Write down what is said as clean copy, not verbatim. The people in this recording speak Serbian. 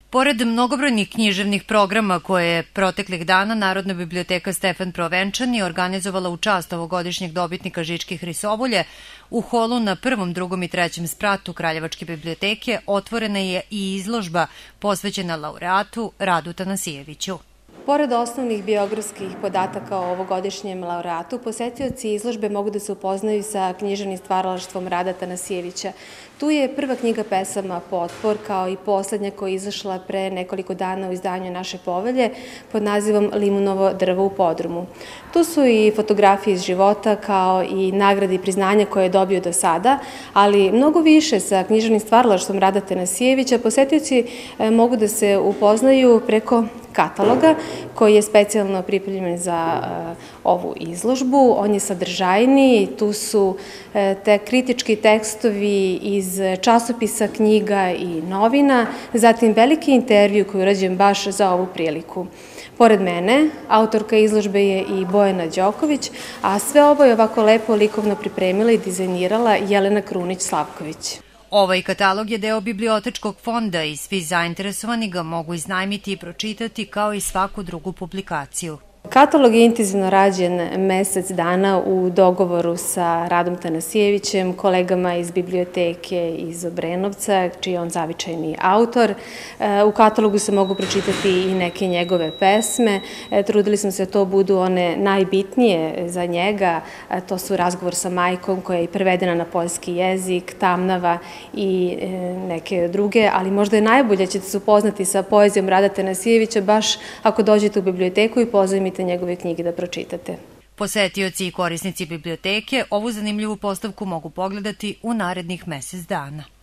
Pored mnogobrojnih književnih programa koje je proteklih dana Narodna biblioteka Stefan Provenčani organizovala u čast ovogodišnjeg dobitnika Žičkih risobulje, u holu na 1., 2. i 3. spratu Kraljevačke biblioteke otvorena je i izložba posvećena laureatu Radu Tanasijeviću. Pored osnovnih biografskih podataka o ovogodišnjem laureatu, posetioci izložbe mogu da se upoznaju sa književnim stvaralaštvom Rada Tanasijevića. Tu je prva knjiga pesama Potpor, kao i poslednja koja je izašla pre nekoliko dana u izdanju Naše povelje pod nazivom Limunovo drvo u podrumu. Tu su i fotografije iz života, kao i nagrade i priznanja koje je dobio do sada, ali mnogo više sa književnim stvaralaštvom Rada Tanasijevića posetioci mogu da se upoznaju preko kataloga koji je specijalno pripremljen za ovu izložbu. On je sadržajniji, tu su te kritički tekstovi iz časopisa, knjiga i novina, zatim veliki intervju koji je urađen baš za ovu priliku. Pored mene, autorka izložbe je i Bojana Đoković, a sve ovo je ovako lepo likovno pripremila i dizajnirala Jelena Krunić-Slavković. Ovaj katalog je deo bibliotečkog fonda i svi zainteresovani ga mogu iznajmiti i pročitati kao i svaku drugu publikaciju. Katalog je intenzivno rađen mesec dana u dogovoru sa Radom Tanasijevićem, kolegama iz biblioteke iz Obrenovca, čiji je on zavičajni autor. U katalogu se mogu pročitati i neke njegove pesme. Trudili smo se da to budu one najbitnije za njega. To su Razgovor sa majkom, koja je i prevedena na poljski jezik, Tamnava i neke druge, ali možda je najbolje ćete se upoznati sa poezijom Rada Tanasijevića baš ako dođete u biblioteku i pozajmite njegove knjige da pročitate. Posetioci i korisnici biblioteke ovu zanimljivu postavku mogu pogledati u narednih mesec dana.